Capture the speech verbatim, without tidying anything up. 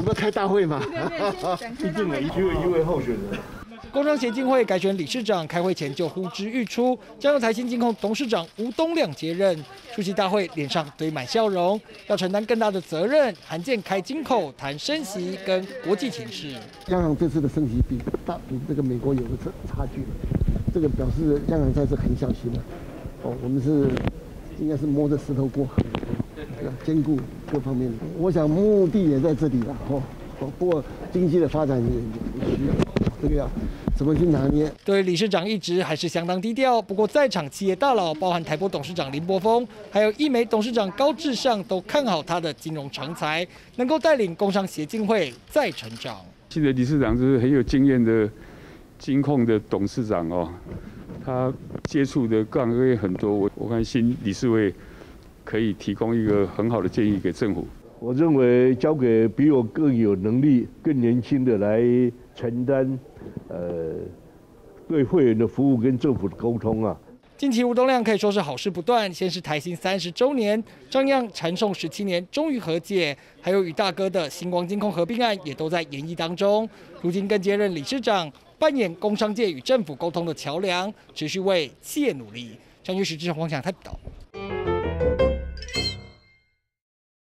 们要开大会嘛？ 一定的，只有一位候选人。 工商协进会改选理事长，开会前就呼之欲出，将由台新金控董事长吴东亮接任。出席大会，脸上堆满笑容，要承担更大的责任，罕见开金口，谈升息跟国际情势。 央行这次的升息比大比这个美国有个差距，这个表示央行在这很小心了。哦，我们是应该是摸着石头过河，要兼顾各方面。我想目的也在这里了。哦，不过经济的发展也也需要这个要。怎么去拿捏？ 对理事长一直还是相当低调。不过在场企业大佬，包含台玻董事长林柏峰，还有一美董事长高志尚，都看好他的金融成才，能够带领工商协进会再成长。 新的理事长就是很有经验的金控的董事长哦，他接触的各行各业很多，我我看新理事会可以提供一个很好的建议给政府。 我认为交给比我更有能力、更年轻的来承担，呃，对会员的服务跟政府的沟通啊。 近期吴东亮可以说是好事不断，先是台新三十周年，张漾缠讼十七年终于和解，还有与大哥的星光金控合并案也都在研议当中。如今更接任理事长，扮演工商界与政府沟通的桥梁，持续为企业努力。张玉石、志宏、黄翔台报道。